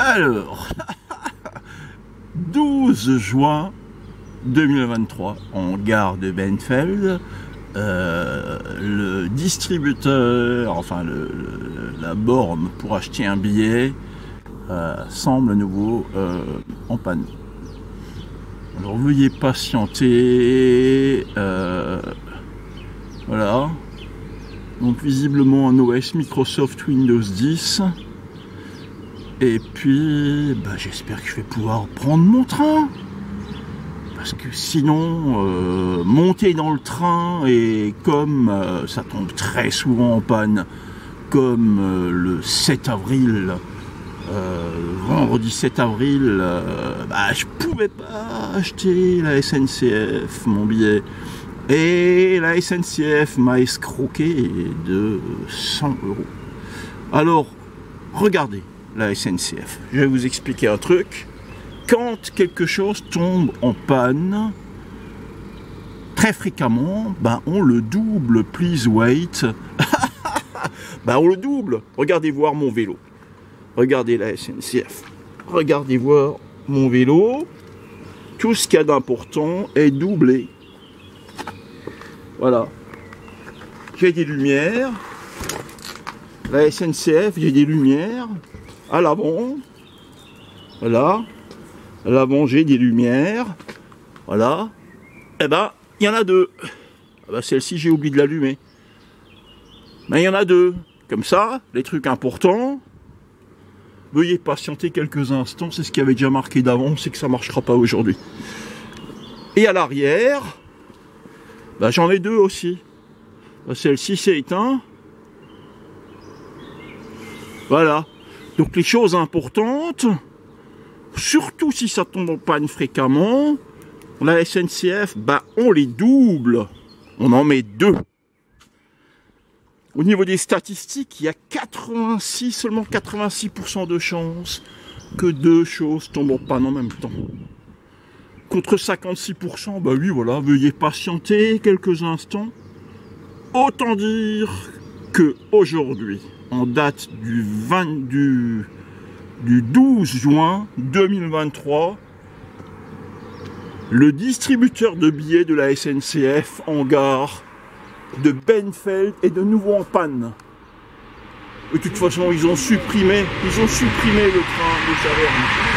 Alors, 12 juin 2023, en gare de Benfeld, le distributeur, enfin la borne pour acheter un billet, semble à nouveau en panne. Alors veuillez patienter. Voilà. Donc visiblement un OS Microsoft Windows 10. Et puis, j'espère que je vais pouvoir prendre mon train. Parce que sinon, monter dans le train, et comme ça tombe très souvent en panne, comme le 7 avril, vendredi 7 avril, je pouvais pas acheter la SNCF, mon billet. Et la SNCF m'a escroqué de 100 €. Alors, regardez la SNCF. Je vais vous expliquer un truc. Quand quelque chose tombe en panne, très fréquemment, on le double, please wait. On le double. Regardez voir mon vélo. Regardez la SNCF. Regardez voir mon vélo. Tout ce qu'il y a d'important est doublé. Voilà. J'ai des lumières. La SNCF, j'ai des lumières. À l'avant. Voilà. À l'avant, j'ai des lumières. Voilà. Il y en a deux. Celle-ci, j'ai oublié de l'allumer. Mais il y en a deux. Comme ça, les trucs importants. Veuillez patienter quelques instants. C'est ce qui avait déjà marqué d'avant. C'est que ça ne marchera pas aujourd'hui. Et à l'arrière, j'en ai deux aussi. Celle-ci s'est éteinte. Voilà. Donc les choses importantes, surtout si ça tombe en panne fréquemment, la SNCF, on les double. On en met deux. Au niveau des statistiques, il y a seulement 86% de chances que deux choses tombent en panne en même temps. Contre 56%, oui, voilà, veuillez patienter quelques instants. Autant dire que aujourd'hui, en date du 12 juin 2023, le distributeur de billets de la SNCF en gare de Benfeld est de nouveau en panne. De toute façon, ils ont supprimé le train de Saverne.